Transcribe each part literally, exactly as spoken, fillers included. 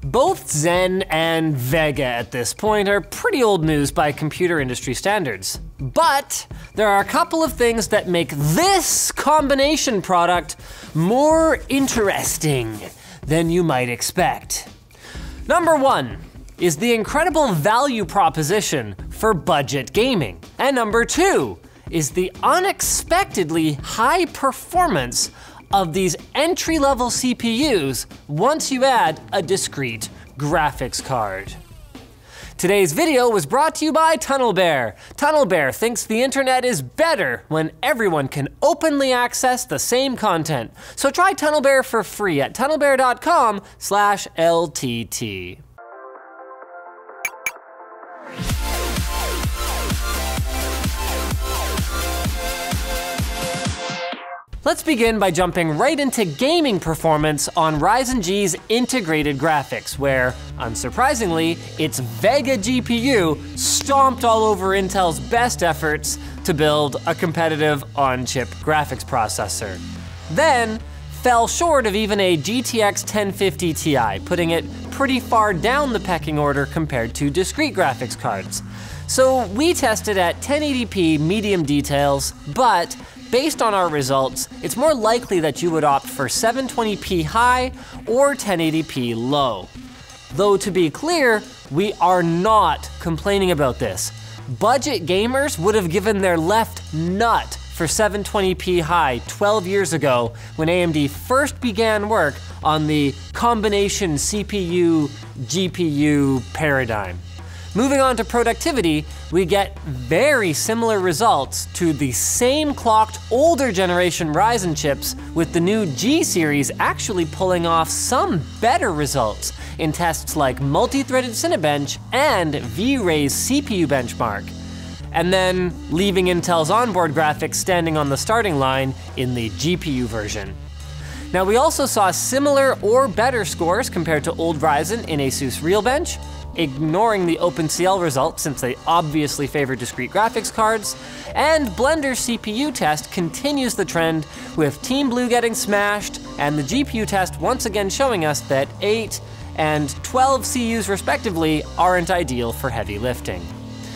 Both Zen and Vega at this point are pretty old news by computer industry standards. But there are a couple of things that make this combination product more interesting than you might expect. Number one is the incredible value proposition for budget gaming. And number two is the unexpectedly high performance of these entry-level C P Us once you add a discrete graphics card. Today's video was brought to you by TunnelBear. TunnelBear thinks the internet is better when everyone can openly access the same content. So try TunnelBear for free at tunnelbear dot com slash L T T. Let's begin by jumping right into gaming performance on Ryzen G's integrated graphics, where, unsurprisingly, its Vega G P U stomped all over Intel's best efforts to build a competitive on-chip graphics processor. Then, fell short of even a G T X ten fifty Ti, putting it pretty far down the pecking order compared to discrete graphics cards. So we tested at ten eighty p medium details, but based on our results, it's more likely that you would opt for seven twenty p high or ten eighty p low. Though to be clear, we are not complaining about this. Budget gamers would have given their left nut for seven twenty p high twelve years ago when A M D first began work on the combination C P U G P U paradigm. Moving on to productivity, we get very similar results to the same clocked older generation Ryzen chips, with the new G series actually pulling off some better results in tests like multi-threaded Cinebench and V-Ray's C P U benchmark, and then leaving Intel's onboard graphics standing on the starting line in the G P U version. Now, we also saw similar or better scores compared to old Ryzen in ASUS Realbench, ignoring the OpenCL results since they obviously favor discrete graphics cards, and Blender's C P U test continues the trend, with Team Blue getting smashed, and the G P U test once again showing us that eight and twelve C Us respectively aren't ideal for heavy lifting.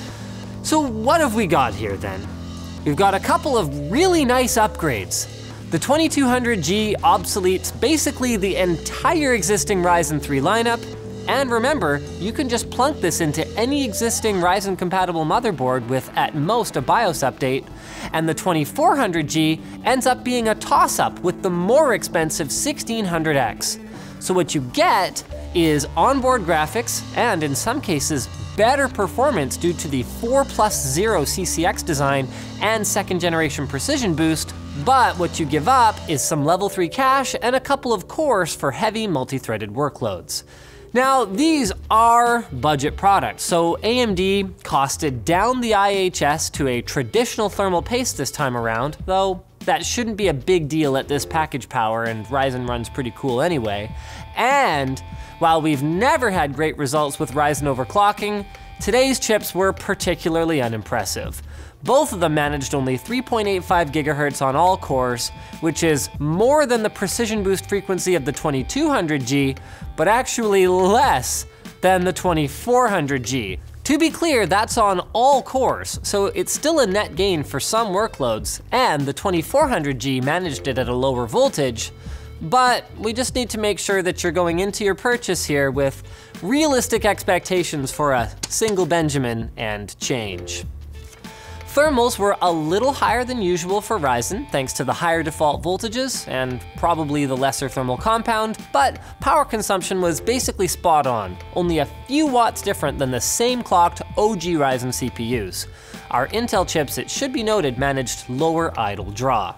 So what have we got here then? We've got a couple of really nice upgrades. The twenty-two hundred G obsoletes basically the entire existing Ryzen three lineup. And remember, you can just plunk this into any existing Ryzen compatible motherboard with at most a BIOS update, and the twenty-four hundred G ends up being a toss-up with the more expensive sixteen hundred X. So what you get is onboard graphics, and in some cases, better performance due to the four plus zero C C X design and second generation precision boost, but what you give up is some level three cache and a couple of cores for heavy multi-threaded workloads. Now, these are budget products, so A M D costed down the I H S to a traditional thermal paste this time around, though that shouldn't be a big deal at this package power, and Ryzen runs pretty cool anyway. And while we've never had great results with Ryzen overclocking, today's chips were particularly unimpressive. Both of them managed only three point eight five gigahertz on all cores, which is more than the precision boost frequency of the twenty-two hundred G, but actually less than the twenty-four hundred G. To be clear, that's on all cores, so it's still a net gain for some workloads, and the twenty-four hundred G managed it at a lower voltage, but we just need to make sure that you're going into your purchase here with realistic expectations for a single Benjamin and change. Thermals were a little higher than usual for Ryzen, thanks to the higher default voltages and probably the lesser thermal compound, but power consumption was basically spot on, only a few watts different than the same clocked O G Ryzen C P Us. Our Intel chips, it should be noted, managed lower idle draw.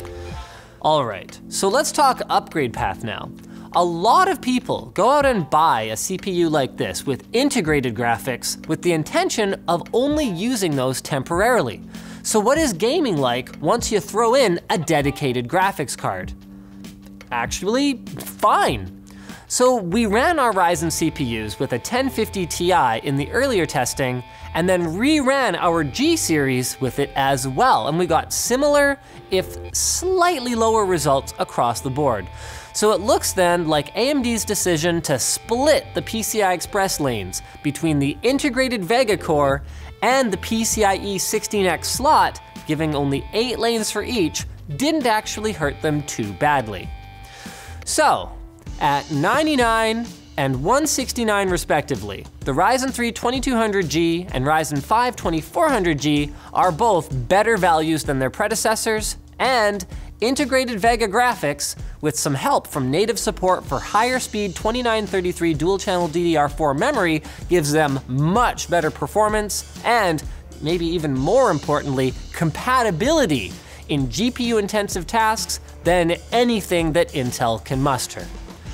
All right, so let's talk upgrade path now. A lot of people go out and buy a C P U like this with integrated graphics with the intention of only using those temporarily. So what is gaming like once you throw in a dedicated graphics card? Actually, fine. So we ran our Ryzen C P Us with a ten fifty Ti in the earlier testing, and then reran our G series with it as well, and we got similar, if slightly lower results across the board. So it looks then like A M D's decision to split the P C I Express lanes between the integrated Vega core and the P C I E sixteen X slot, giving only eight lanes for each, didn't actually hurt them too badly. So, at ninety-nine and one sixty-nine respectively, the Ryzen three twenty-two hundred G and Ryzen five twenty-four hundred G are both better values than their predecessors, and integrated Vega graphics, with some help from native support for higher speed twenty-nine thirty-three dual channel D D R four memory, gives them much better performance and, maybe even more importantly, compatibility in G P U intensive tasks than anything that Intel can muster.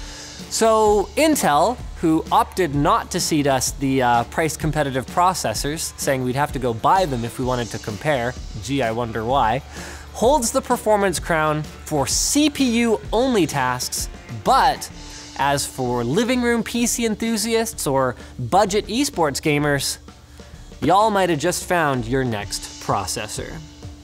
So Intel, who opted not to cede us the uh, price competitive processors, saying we'd have to go buy them if we wanted to compare, gee, I wonder why, holds the performance crown for C P U only tasks, but as for living room P C enthusiasts or budget esports gamers, y'all might have just found your next processor.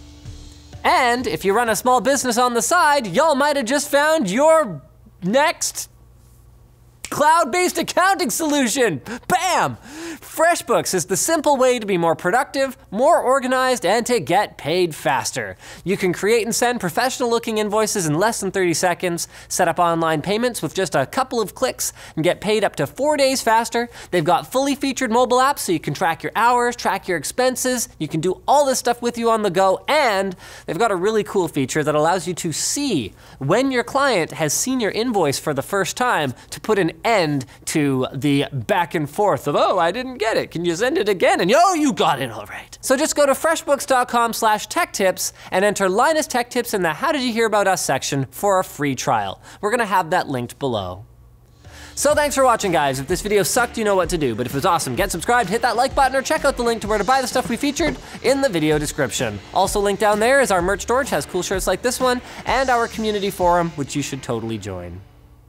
And if you run a small business on the side, y'all might have just found your next cloud-based accounting solution. Bam! FreshBooks is the simple way to be more productive, more organized, and to get paid faster. You can create and send professional-looking invoices in less than thirty seconds, set up online payments with just a couple of clicks, and get paid up to four days faster. They've got fully featured mobile apps so you can track your hours, track your expenses, you can do all this stuff with you on the go, and they've got a really cool feature that allows you to see when your client has seen your invoice for the first time to put an end to the back and forth of, oh, I didn't get it, can you send it again? And yo, you got it all right. So just go to freshbooks dot com slash tech tips and enter Linus Tech Tips in the How Did You Hear About Us section for a free trial. We're gonna have that linked below. So thanks for watching, guys. If this video sucked, you know what to do, but if it was awesome, get subscribed, hit that like button, or check out the link to where to buy the stuff we featured in the video description. Also linked down there is our merch storage, has cool shirts like this one, and our community forum, which you should totally join.